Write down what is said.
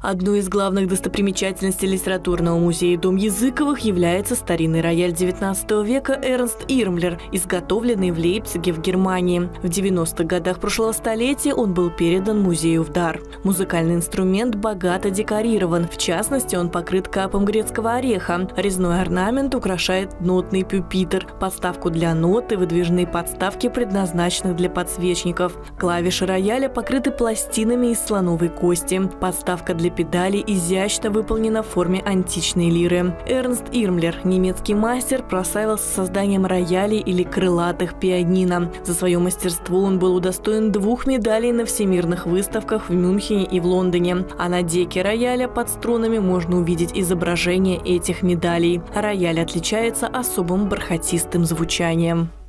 Одной из главных достопримечательностей литературного музея Дом Языковых является старинный рояль XIX века Эрнст Ирмлер, изготовленный в Лейпциге в Германии. В 90-х годах прошлого столетия он был передан музею в дар. Музыкальный инструмент богато декорирован, в частности, он покрыт капом грецкого ореха. Резной орнамент украшает нотный пюпитр, подставку для нот и выдвижные подставки, предназначенных для подсвечников. Клавиши рояля покрыты пластинами из слоновой кости. Подставка для педали изящно выполнена в форме античной лиры. Эрнст Ирмлер, немецкий мастер, прославился созданием роялей или крылатых пианино. За свое мастерство он был удостоен 2 медалей на всемирных выставках в Мюнхене и в Лондоне. А на деке рояля под струнами можно увидеть изображение этих медалей. Рояль отличается особым бархатистым звучанием.